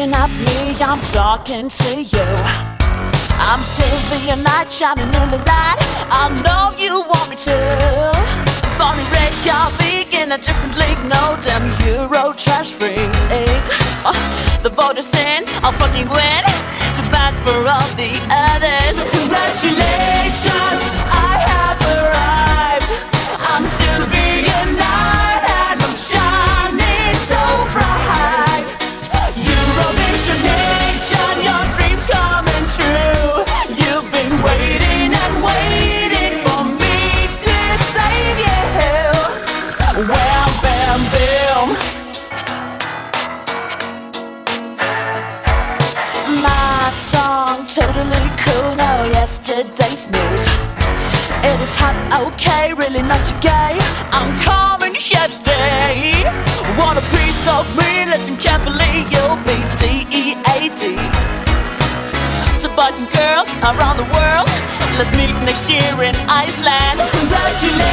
looking at me, I'm talking to you. I'm Silvi and night shining in the light. I know you want me to. Born in Reykjavik in a different league. No damn Euro trash freak. The vote is in, I'll fucking win. Too bad for all the others. Congratulations, I have arrived. I'm Silvi and night and I'm shining so bright. Eurovision nation, your dreams coming true. You've been waiting and waiting for me to save you. Wham, bam, boom. My song totally cool, no yesterday's news. It is hot, okay, really not too gay. I'm coming to Chef's Day. Want a piece of me, listen carefully. You'll be DEAD. So boys and girls around the world, let's meet next year in Iceland. Congratulations.